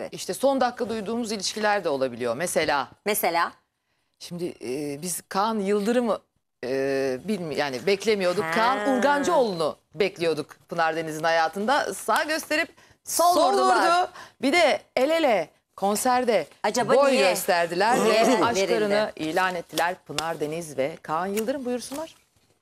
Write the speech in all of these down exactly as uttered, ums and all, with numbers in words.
İşte son dakika duyduğumuz ilişkiler de olabiliyor. Mesela. Mesela? Şimdi e, biz Kaan Yıldırım'ı e, bilmi yani beklemiyorduk. Ha. Kaan Urgancıoğlu'nu bekliyorduk Pınar Deniz'in hayatında. Sağ gösterip sol, Sol vurdu. vurdular. Bir de el ele konserde Acaba boy niye? gösterdiler Niye ve verildi? aşklarını ilan ettiler. Pınar Deniz ve Kaan Yıldırım, buyursunlar.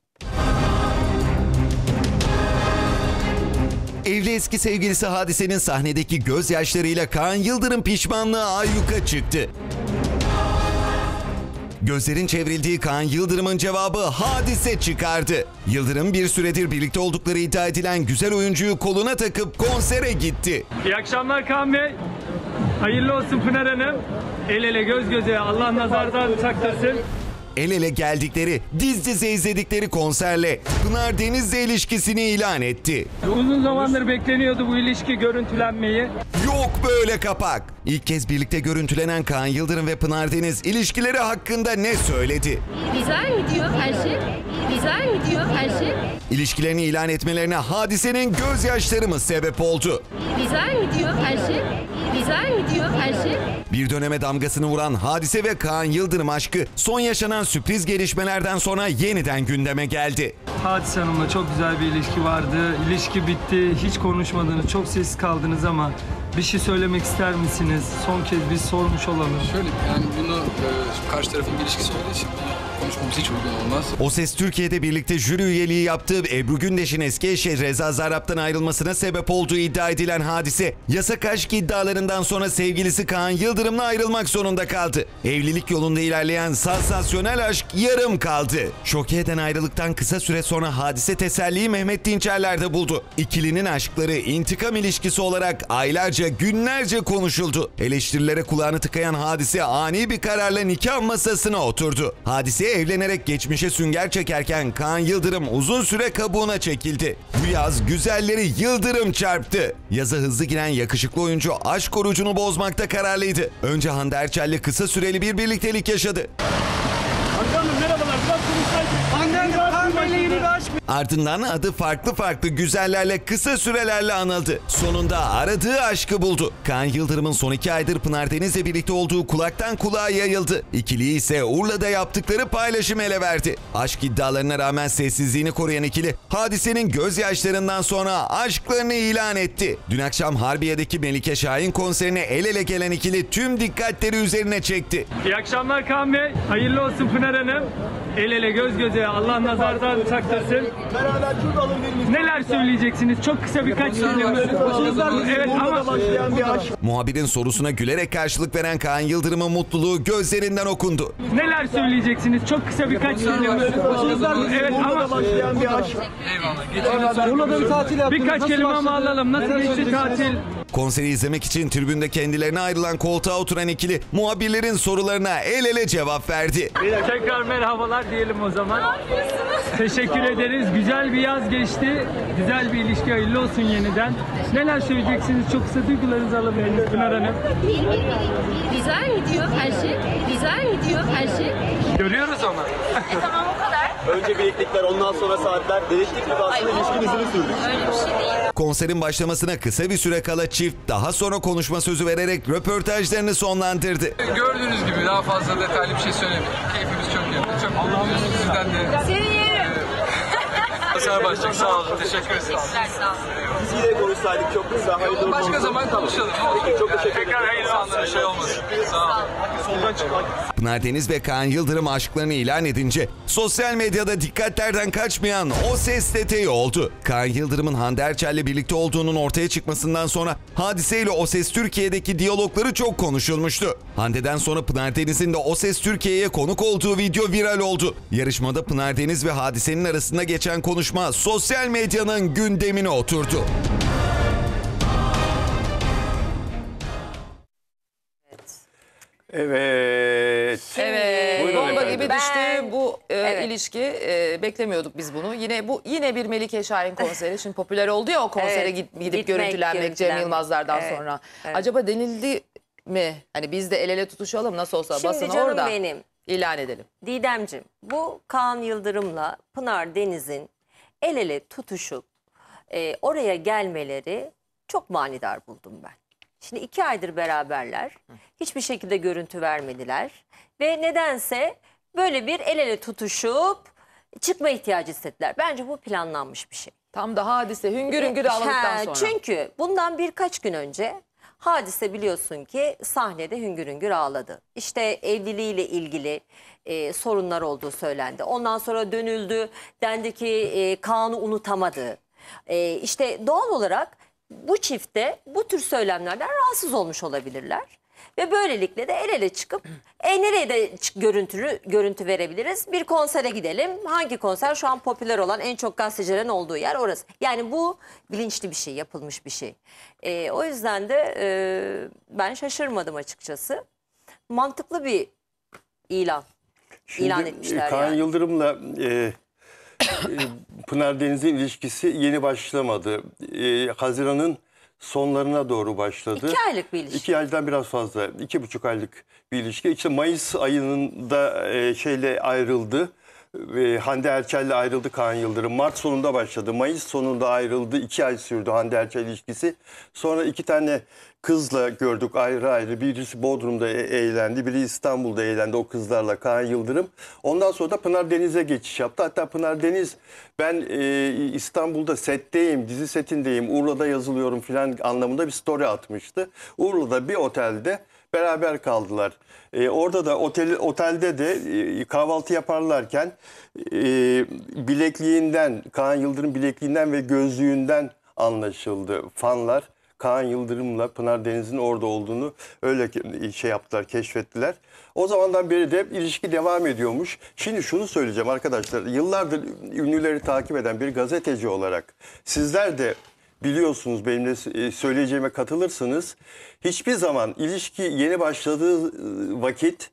Evli eski sevgilisi Hadise'nin sahnedeki gözyaşlarıyla Kaan Yıldırım pişmanlığı ayyuka çıktı. Gözlerin çevrildiği Kaan Yıldırım'ın cevabı Hadise çıkardı. Yıldırım bir süredir birlikte oldukları iddia edilen güzel oyuncuyu koluna takıp konsere gitti. İyi akşamlar Kaan Bey. Hayırlı olsun Pınar Hanım. El ele göz göze, Allah nazardan saklasın. El ele geldikleri, diz dize izledikleri konserle Pınar Deniz'le ilişkisini ilan etti. Uzun zamandır bekleniyordu bu ilişki görüntülenmeyi. Yok böyle kapak. İlk kez birlikte görüntülenen Kaan Yıldırım ve Pınar Deniz ilişkileri hakkında ne söyledi? Güzel mi diyor her şey? Güzel mi diyor her şey? İlişkilerini ilan etmelerine Hadise'nin gözyaşları mı sebep oldu? Güzel mi diyor her şey? Güzel mi diyor her şey? Bir döneme damgasını vuran Hadise ve Kaan Yıldırım aşkı son yaşanan sürpriz gelişmelerden sonra yeniden gündeme geldi. Hadise Hanım'la çok güzel bir ilişki vardı. İlişki bitti, hiç konuşmadınız, çok sessiz kaldınız ama bir şey söylemek ister misiniz? Son kez biz sormuş olalım. Şöyle yani bunu e, karşı tarafın bir ilişkisi olduğu için konuşmamız hiç uygun olmaz. O Ses Türkiye'de birlikte jüri üyeliği yaptığı Ebru Gündeş'in eski eşi Reza Zarrab'dan ayrılmasına sebep olduğu iddia edilen Hadise, yasak aşk iddialarından sonra sevgilisi Kaan Yıldırım'la ayrılmak zorunda kaldı. Evlilik yolunda ilerleyen sansasyonel aşk yarım kaldı. Şoke eden ayrılıktan kısa süre sonra Hadise teselliyi Mehmet Dinçerler'de buldu. İkilinin aşkları intikam ilişkisi olarak aylarca, günlerce konuşuldu. Eleştirilere kulağını tıkayan Hadise ani bir kararla nikah masasına oturdu. Hadise evlenerek geçmişe sünger çekerken Kaan Yıldırım uzun süre kabuğuna çekildi. Bu yaz güzelleri Yıldırım çarptı. Yaza hızlı giren yakışıklı oyuncu aşk orucunu bozmakta kararlıydı. Önce Hande Erçel'le kısa süreli bir birliktelik yaşadı. Ardından adı farklı farklı güzellerle kısa sürelerle anıldı. Sonunda aradığı aşkı buldu. Kaan Yıldırım'ın son iki aydır Pınar Deniz'le birlikte olduğu kulaktan kulağa yayıldı. İkiliyi ise Urla'da yaptıkları paylaşım ele verdi. Aşk iddialarına rağmen sessizliğini koruyan ikili, Hadise'nin gözyaşlarından sonra aşklarını ilan etti. Dün akşam Harbiye'deki Melike Şahin konserine el ele gelen ikili tüm dikkatleri üzerine çekti. İyi akşamlar Kaan Bey. Hayırlı olsun Pınar Hanım. El ele göz göze, Allah nazardan saklasın. Neler söyleyeceksiniz? Çok kısa birkaç kelime. Evet ama Muhabirin sorusuna gülerek karşılık veren Kaan Yıldırım'ın mutluluğu gözlerinden okundu. neler söyleyeceksiniz? Çok kısa birkaç kelime. Evet ama birkaç kelime ama alalım. Nasıl geçti tatil? Konseri izlemek için tribünde kendilerine ayrılan koltuğa oturan ikili muhabirlerin sorularına el ele cevap verdi. Tekrar merhabalar diyelim o zaman. Ne yapıyorsunuz? Teşekkür ederiz. Güzel bir yaz geçti. Güzel bir ilişki, hayırlı olsun yeniden. Neler söyleyeceksiniz? Çok kısa duygularınızı alabiliriz Pınar Hanım. Güzel mi diyor her şey? Güzel mi diyor her şey? Görüyoruz ama. E tamam o kadar. Önce bileklikler, ondan sonra saatler. Dedektif gibi aslında ilişkin izini sürdük. Öyle bir şey değil. Konserin başlamasına kısa bir süre kala çift daha sonra konuşma sözü vererek röportajlarını sonlandırdı. Gördüğünüz gibi daha fazla detaylı bir şey söylemiyorum. Keyfimiz çok yerinde. Çok mutluyuz. Sizden de. Seni yerim. Başar başlık sağ olun. Teşekkür ederiz. Sağ olun. Biz yine konuşsaydık çok kısa. Hayırlı Başka olsun. zaman konuşalım. Peki, çok teşekkür ederim. Tekrar hayırlı olsun. Bir şey olmasın. Sağ olun. Soldan çıkmak. Pınar Deniz ve Kaan Yıldırım aşklarını ilan edince sosyal medyada dikkatlerden kaçmayan O Ses detayı oldu. Kaan Yıldırım'ın Hande Erçel'le birlikte olduğunun ortaya çıkmasından sonra Hadise ile O Ses Türkiye'deki diyalogları çok konuşulmuştu. Hande'den sonra Pınar Deniz'in de O Ses Türkiye'ye konuk olduğu video viral oldu. Yarışmada Pınar Deniz ve Hadise'nin arasında geçen konuşma sosyal medyanın gündemine oturdu. Evet. Evet. Buyurun Bomba efendim. gibi düştü Ben- bu e, Evet. ilişki. E, beklemiyorduk biz bunu. Yine bu yine bir Melike Şahin konseri. Şimdi popüler oldu ya o konsere Evet. gidip, gidip Gitmek, görüntülenmek Cem görüntülenmek. Yılmazlardan Evet, sonra. evet. Acaba denildi mi? Hani biz de el ele tutuşalım nasıl olsa Şimdi basın canım orada benim. ilan edelim. Didemciğim, bu Kaan Yıldırım'la Pınar Deniz'in el ele tutuşup e, oraya gelmeleri çok manidar buldum ben. Şimdi iki aydır beraberler. Hiçbir şekilde görüntü vermediler. Ve nedense böyle bir el ele tutuşup çıkma ihtiyacı hissettiler. Bence bu planlanmış bir şey. Tam da Hadise hüngür hüngür ağladıktan Ha, sonra. Çünkü bundan birkaç gün önce Hadise biliyorsun ki sahnede hüngür hüngür ağladı. İşte evliliğiyle ilgili e, sorunlar olduğu söylendi. Ondan sonra dönüldü, dendi ki e, Kaan'ı unutamadı. E, işte doğal olarak bu çifte bu tür söylemlerden rahatsız olmuş olabilirler. Ve böylelikle de el ele çıkıp e, nereye de çık- görüntülü, görüntü verebiliriz? Bir konsere gidelim. Hangi konser? Şu an popüler olan, en çok gazetecilerin olduğu yer orası. Yani bu bilinçli bir şey, yapılmış bir şey. E, o yüzden de e, ben şaşırmadım açıkçası. Mantıklı bir ilan. İlan etmişler Kaan yani. Yıldırım'la e, e, Pınar Deniz'in ilişkisi yeni başlamadı. E, Haziran'ın sonlarına doğru başladı. İki aylık bir ilişki. İki aydan biraz fazla. İki buçuk aylık bir ilişki. İşte Mayıs ayında e, şeyle ayrıldı. E, Hande Erçel'le ayrıldı Kaan Yıldırım. Mart sonunda başladı. Mayıs sonunda ayrıldı. İki ay sürdü Hande Erçel ilişkisi. Sonra iki tane kızla gördük ayrı ayrı. Birisi Bodrum'da e- eğlendi. Biri İstanbul'da eğlendi o kızlarla Kaan Yıldırım. Ondan sonra da Pınar Deniz'e geçiş yaptı. Hatta Pınar Deniz ben e, İstanbul'da setteyim, dizi setindeyim, Urla'da yazılıyorum falan anlamında bir story atmıştı. Urla'da bir otelde beraber kaldılar. E, orada da otel, otelde de e, kahvaltı yaparlarken e, bilekliğinden, Kaan Yıldırım bilekliğinden ve gözlüğünden anlaşıldı fanlar. Kaan Yıldırım'la Pınar Deniz'in orada olduğunu öyle şey yaptılar, keşfettiler. O zamandan beri de ilişki devam ediyormuş. Şimdi şunu söyleyeceğim arkadaşlar. Yıllardır ünlüleri takip eden bir gazeteci olarak sizler de biliyorsunuz, benimle söyleyeceğime katılırsınız. Hiçbir zaman ilişki yeni başladığı vakit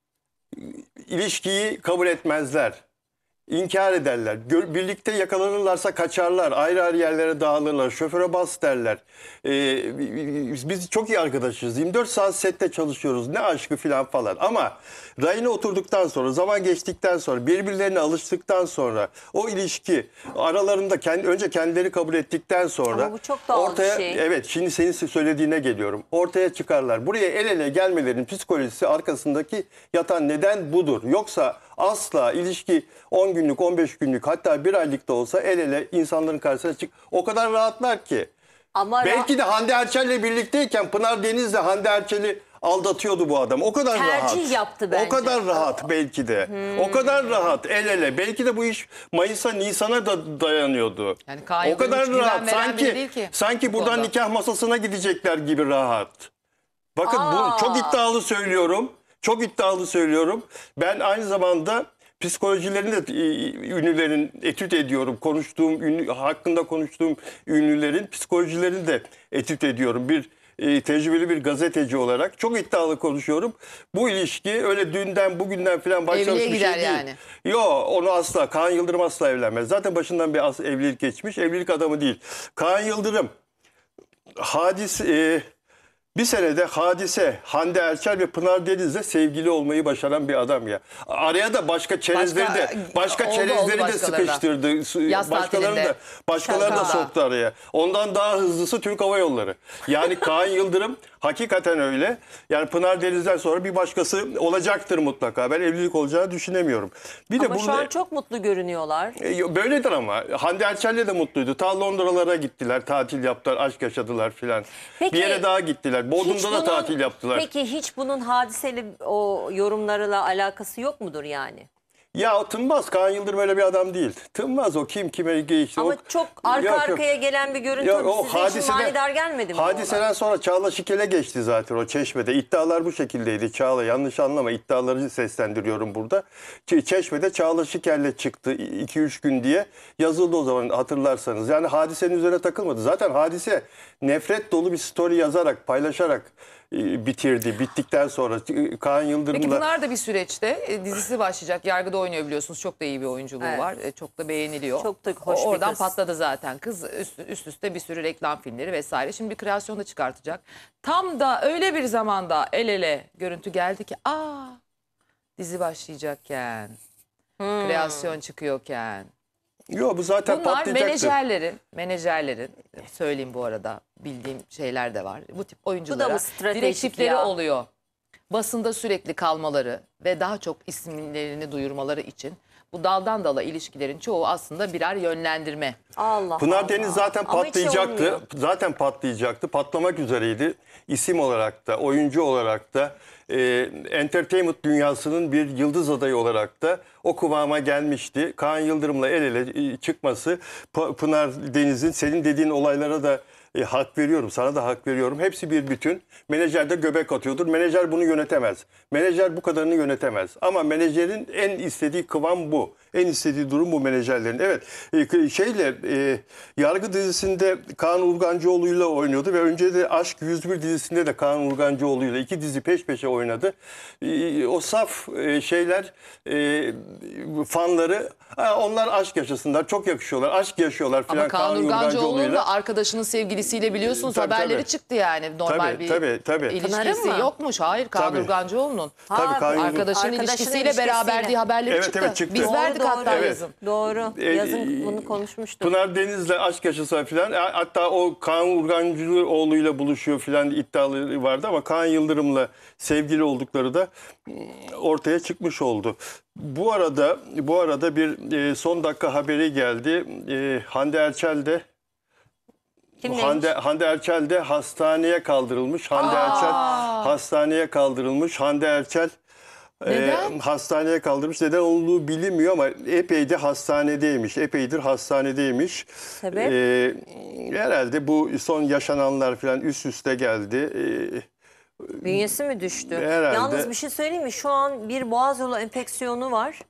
ilişkiyi kabul etmezler. İnkar ederler. Gör, birlikte yakalanırlarsa kaçarlar. Ayrı ayrı yerlere dağılırlar. Şoföre bas derler. Ee, biz çok iyi arkadaşız. yirmi dört saat sette çalışıyoruz. Ne aşkı falan falan. Ama rayına oturduktan sonra, zaman geçtikten sonra, birbirlerine alıştıktan sonra, o ilişki aralarında kendi, önce kendileri kabul ettikten sonra Ama bu çok doğal bir ortaya, şey. evet, şimdi senin söylediğine geliyorum. Ortaya çıkarlar. Buraya el ele gelmelerin psikolojisi arkasındaki yatan neden budur. Yoksa asla ilişki on günlük, on beş günlük, hatta bir aylık da olsa el ele insanların karşısına çık. O kadar rahatlar ki. Ama Belki de Hande Erçel'le birlikteyken Pınar Deniz de Hande Erçel'i aldatıyordu bu adam. O kadar Tercih rahat. yaptı bence. O kadar rahat belki de. Hmm. O kadar rahat el ele. Belki de bu iş Mayıs'a, Nisan'a da dayanıyordu. Yani Kaan o Yıldırım kadar hiç güven rahat. veren Sanki biri değil ki sanki bu buradan konuda. nikah masasına gidecekler gibi rahat. Bakın Aa. bu çok iddialı söylüyorum. Çok iddialı söylüyorum. Ben aynı zamanda psikolojilerini de e, ünlülerin etüt ediyorum. Konuştuğum ünlü, hakkında konuştuğum ünlülerin psikolojilerini de etüt ediyorum. Bir e, tecrübeli bir gazeteci olarak çok iddialı konuşuyorum. Bu ilişki öyle dünden bugünden falan başlamış Evliliğe bir gider şey değil. yani. Yok, onu asla. Kaan Yıldırım asla evlenmez. Zaten başından bir as- evlilik geçmiş. Evlilik adamı değil. Kaan Yıldırım hadis e, bir senede Hadise, Hande Erçel ve Pınar Deniz'le sevgili olmayı başaran bir adam ya. Araya da başka çerezleri Başka- de başka oldu, çerezleri oldu de başkaları da. sıkıştırdı. Su- Yaz Başkalarını tatilinde. da başkalarını da Şarkıda. soktu araya. Ondan daha hızlısı Türk Hava Yolları. Yani Kaan Yıldırım hakikaten öyle. Yani Pınar Deniz'den sonra bir başkası olacaktır mutlaka. Ben evlilik olacağını düşünemiyorum. Bir de Ama şu burada an çok mutlu görünüyorlar. e, böyledir ama. Hande Erçel'le de mutluydu. Ta Londralara gittiler, tatil yaptılar, aşk yaşadılar filan. Peki, Bir yere daha gittiler. Hiç Bodrum'da da bunun- tatil yaptılar. Peki hiç bunun Hadise'li o yorumlarıyla alakası yok mudur yani? Ya Tınmaz, Kaan Yıldırım öyle bir adam değil. Tınmaz o kim kime geçti. Ama o, çok arka Yok, yok. arkaya gelen bir görüntü Yok, o size için hadiseden- manidar gelmedi mi? bu olay? Hadiseden sonra Çağla Şikel'e geçti zaten o Çeşme'de. İddialar bu şekildeydi Çağla. Yanlış anlama, iddiaları seslendiriyorum burada. Ç- Çeşme'de Çağla Şikel'le çıktı iki üç gün diye yazıldı o zaman, hatırlarsanız. Yani Hadise'nin üzerine takılmadı. Zaten Hadise nefret dolu bir story yazarak, paylaşarak e, bitirdi. Bittikten sonra e, Kaan Peki Yıldırım'la... Pınar da bir süreçte e, dizisi başlayacak. Yargıda oynuyor biliyorsunuz. Çok da iyi bir oyunculuğu Evet. var. E, çok da beğeniliyor. Çok da hoş O- bir Oradan kız. patladı zaten. Kız üst, üst üste bir sürü reklam filmleri vesaire. Şimdi bir kreasyon da çıkartacak. Tam da öyle bir zamanda el ele görüntü geldi ki aa dizi başlayacakken, Hmm. kreasyon çıkıyorken. Yok, bu zaten Bunlar patlayacaktı. menajerlerin, menajerlerin söyleyeyim bu arada bildiğim şeyler de var. Bu tip Bu da oyunculara mı stratejik direktifleri ya? oluyor. Basında sürekli kalmaları ve daha çok isimlerini duyurmaları için bu daldan dala ilişkilerin çoğu aslında birer yönlendirme. Allah Pınar Allah. Deniz zaten Ama hiç şey patlayacaktı. olmuyor. Zaten patlayacaktı. Patlamak üzereydi. İsim olarak da, oyuncu olarak da, e, entertainment dünyasının bir yıldız adayı olarak da o kıvama gelmişti. Kaan Yıldırım'la el ele e, çıkması, P- Pınar Deniz'in senin dediğin olaylara da e, hak veriyorum. Sana da hak veriyorum. Hepsi bir bütün. Menajer de göbek atıyordur. Menajer bunu yönetemez. Menajer bu kadarını yönetemez. Ama menajerin en istediği kıvam bu. En istediği durum bu menajerlerin. Evet, e, şeyle e, Yargı dizisinde Kaan Urgancıoğlu'yla oynuyordu ve önce de Aşk yüz bir dizisinde de Kaan Urgancıoğlu'yla iki dizi peş peşe oynadı. E, o saf e, şeyler e, fanları, ha, onlar aşk yaşasınlar, çok yakışıyorlar, aşk yaşıyorlar falan. Ama Kaan Urgancıoğlu'nun Urgancıoğlu'yla. da arkadaşının sevgilisiyle biliyorsunuz Tabii, haberleri tabii. çıktı yani. Normal Tabii, bir tabii, tabii. Pınar'ın ilişkisi mı? yokmuş. Hayır, Kaan Tabii. Urgancıoğlu'nun. Tabii, Ha, Kaan Yıldırım- Arkadaşının Arkadaşının ilişkisiyle ilişkisiyle. beraber diye haberleri Evet, çıktı. evet, çıktı. Biz Doğru, verdik doğru. hatta Evet. yazın. Doğru. E, Yazın e, bunu konuşmuştuk. Pınar Deniz'le aşk yaşasa filan, hatta o Kaan Urgancıoğlu'yla buluşuyor filan iddiaları vardı ama Kaan Yıldırım'la sevgili oldukları da ortaya çıkmış oldu. Bu arada bu arada bir e, son dakika haberi geldi. E, Hande Erçel de Kim Hande, neymiş? Hande Erçel de hastaneye kaldırılmış. Hande Erçel hastaneye kaldırılmış. Hande Erçel e, Neden? hastaneye kaldırmış. Neden olduğu bilinmiyor ama epey de hastanedeymiş. Epeydir hastanedeymiş. Sebep? E, herhalde bu son yaşananlar falan üst üste geldi. E, Bünyesi mi düştü? Herhalde. Yalnız bir şey söyleyeyim mi? Şu an bir boğaz yolu enfeksiyonu var.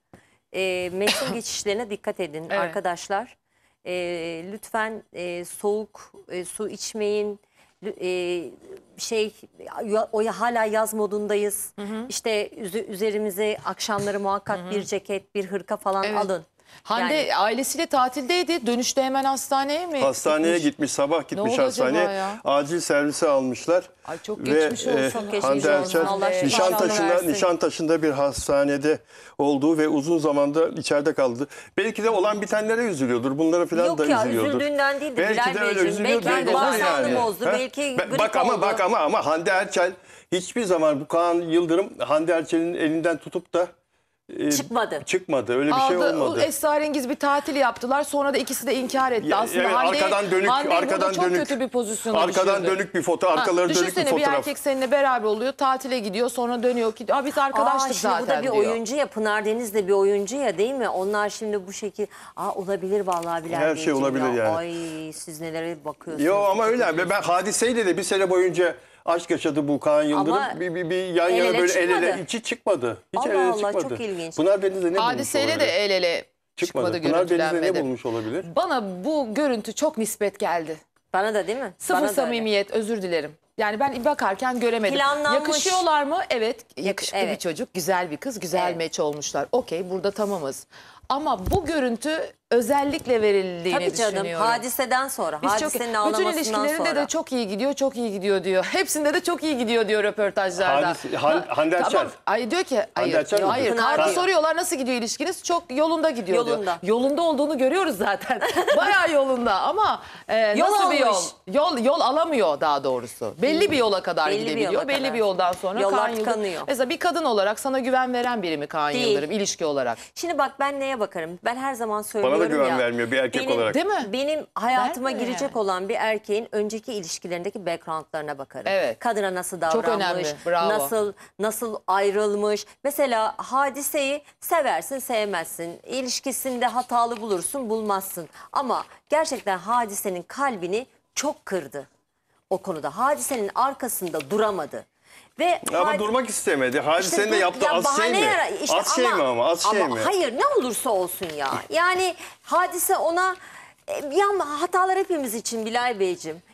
E, mevsim geçişlerine dikkat edin Evet. arkadaşlar. E, lütfen e, soğuk e, su içmeyin. Lü- E, şey ya- o ya- hala yaz modundayız. İşte üzü- üzerimize akşamları muhakkak bir ceket, bir hırka falan Evet. alın. Hande Yani- ailesiyle tatildeydi. Dönüşte hemen hastaneye mi? Hastaneye gitmiş? gitmiş, sabah gitmiş oldu hastaneye. acaba ya? Acil servise almışlar. Ay çok Ve, geçmiş olsun. e, Çok geçmiş Hande olsun. Erçel Allah şifalarını Nişantaşı'nda, versin. Nişantaşı'nda bir hastanede olduğu ve uzun zamanda içeride kaldı. Belki de olan bitenlere üzülüyordur. Bunlara falan Yok da ya, üzülüyordur. üzüldüğünden değil de Belki Bilal de öyle Beyciğim, üzülüyor. belki olur bağırsağını bozdu, Ha? belki Bak- grip Bak ama oldu. bak ama ama Hande Erçel hiçbir zaman bu Kaan Yıldırım Hande Erçel'in elinden tutup da e, Çıkmadı. Çıkmadı. Öyle bir Aldı, şey o olmadı. esrarengiz bir tatil yaptılar. Sonra da ikisi de inkar etti. Ya, Aslında evet, Hande, arkadan dönük, Hande burada arkadan çok dönük. kötü bir pozisyona Arkadan düşürdü. dönük bir foto, arkaları dönük bir Düşünsene bir fotoğraf. erkek seninle beraber oluyor, tatile gidiyor, sonra dönüyor ki Aa, biz arkadaştık Aa, şimdi zaten bu da bir diyor. oyuncu ya, Pınar Deniz de bir oyuncu ya, değil mi? Onlar şimdi bu şekil, aa olabilir vallahi Bilal Her şey Beyciğim olabilir ya. yani. Ay siz nelere bakıyorsunuz. Yo ama öyle. Ben ben Hadise'yle de bir sene boyunca aşk yaşadı bu Kaan Yıldırım. Ama bir, bir, bir yan el yana ele böyle el ele çıkmadı. içi çıkmadı. Hiç Allah el ele Allah, çıkmadı. çok ilginç. Pınar Deniz'le ne bulmuş Hadiseyle olabilir? de el ele Çıkmadı. çıkmadı, Pınar Deniz'le ne görüntülenmedi. bulmuş olabilir? Bana bu görüntü çok nispet geldi. Bana da değil mi? Sıfır Bana da öyle. samimiyet, özür dilerim. Yani ben bakarken göremedim. Planlanmış. Yakışıyorlar mı? Evet, yakışıklı evet. bir çocuk, güzel bir kız, güzel Evet. meç olmuşlar. Okey, burada tamamız. Ama bu görüntü özellikle verildiğini Tabii canım, düşünüyorum. hadiseden sonra, Biz çok, hadisenin bütün ağlamasından ilişkilerinde sonra. de çok iyi gidiyor, çok iyi gidiyor diyor. Hepsinde de çok iyi gidiyor diyor röportajlarda. Hadis- Han- Hande Erçel. Tamam. Ay diyor ki hayır. Erçel mi hayır. diyor? Kaan'a Pınar diyor. soruyorlar nasıl gidiyor ilişkiniz? Çok yolunda gidiyor Yolunda. diyor. Yolunda olduğunu görüyoruz zaten. Bayağı yolunda ama e, Yol nasıl bir yol? almış. Yol yol alamıyor daha doğrusu. Belli bir yola kadar Belli bir gidebiliyor. yola Belli kadar. bir yoldan sonra Yollar Kaan Yıldırım. tıkanıyor. Mesela bir kadın olarak sana güven veren biri mi Kaan Değil. Yıldırım ilişki olarak? Şimdi bak, ben neye bakarım? Ben her zaman söylüyorum Bana da güven ya. vermiyor bir erkek benim, olarak. Değil mi? Benim hayatıma Vermiyor girecek yani. olan bir erkeğin önceki ilişkilerindeki backgroundlarına bakarım. Evet. Kadına nasıl Çok davranmış, önemli, bravo. nasıl nasıl ayrılmış. Mesela Hadise'yi seversin, sevmezsin. İlişkisinde hatalı bulursun, bulmazsın. Ama gerçekten Hadise'nin kalbini çok kırdı o konuda. Hadise'nin arkasında duramadı. Ve Ama Hadi- durmak istemedi. Hadisenin İşte de bu- yaptığı ya az şey bahane mi? yara- işte Az şey mi ama? Az şey ama mi? hayır, ne olursa olsun ya. Yani Hadise ona e, ya hatalar hepimiz için Bilal Beyciğim.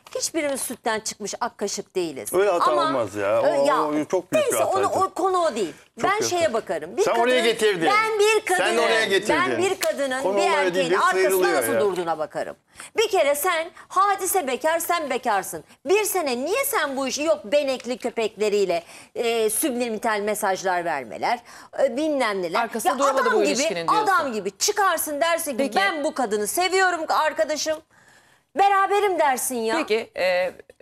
Hiçbirimiz sütten çıkmış ak kaşık değiliz. Öyle hata Ama, olmaz ya. O- Ö- o çok büyük bir neyse, onu, hataydı. o konu o değil. Çok ben kötü. şeye bakarım. Bir Sen oraya kadının- getirdin. Ben bir kadının, Sen oraya getirdin. Ben bir kadının Konu bir oraya erkeğin değil, arkasında sıyrılıyor nasıl ya. durduğuna bakarım. Bir kere sen hadise bekar, sen bekarsın. Bir sene niye sen bu işi yok benekli köpekleriyle e, subliminal mesajlar vermeler, e, bilmem neler. Arkasında durmadı adam bu gibi, ilişkinin diyorsun. adam gibi çıkarsın dersin ki Peki. ben bu kadını seviyorum arkadaşım. Beraberim dersin ya. Peki e,